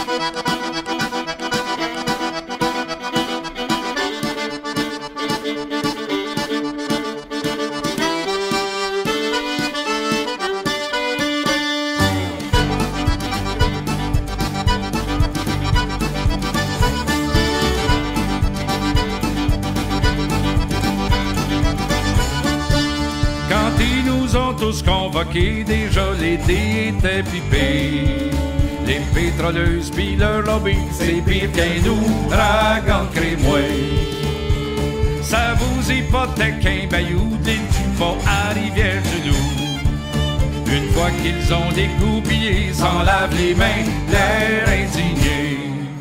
Quand ils nous ont tous convoqués, déjà l'été était pipé. Les pétroleuses pis leur lobby, c'est pire qu'un ouragan crémois. Ça vous hypothèque un bayou d'île du fond à Rivière-du-Loup. Une fois qu'ils ont dégoupillé, s'en lavent les mains, l'air indigné.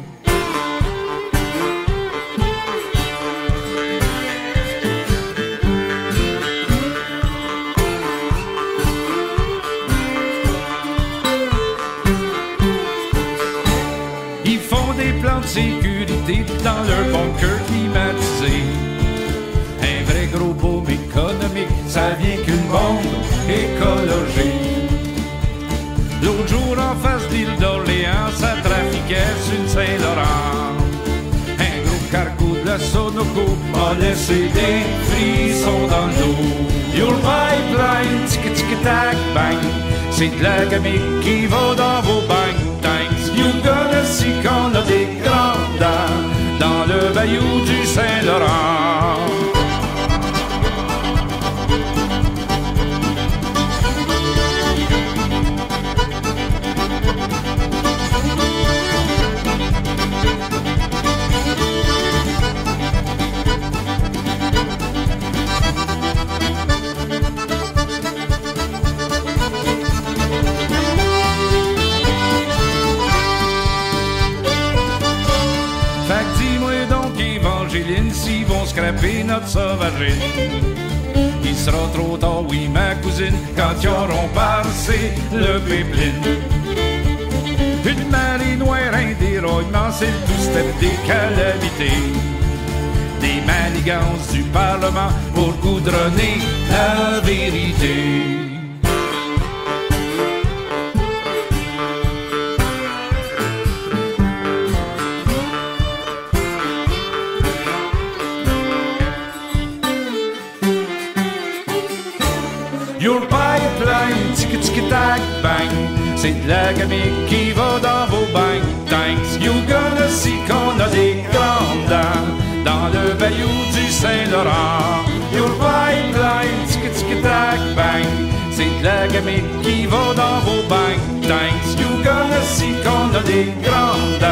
Ils font des plans de sécurité dans leur bunker climatisé. Un vrai gros boom économique, ça vient qu'une bombe écologique. L'autre jour en face d'île d'Orléans, ça trafiquait sur une Saint-Laurent. Un gros cargo de la Sonoco a laissé des frissons dans le dos. Your pipeline, tic-tic-tac, bang, c'est de la gamique qui va dans vos bangs. Thanks, you gonna see qu'on a des grandes dames dans le bayou du Saint-Laurent. S'ils vont scraper notre sauvagine, il sera trop tard, oui, ma cousine, quand ils auront passé le pipeline. Une marée noire, un déraillement, c'est le two-step des calamités. Des manigances du Parlement pour goudronner la vérité. Your pipeline, tic-tic-tac, bang, c'est de la gamique qui va dans vos bangs. Thanks, you gonna see qu'on a des grandes dames dans le bayou du Saint-Laurent. Your pipeline, tic-tic-tac, bang, c'est de la gamique qui va dans vos bangs. Thanks, you gonna see qu'on a des grandes dames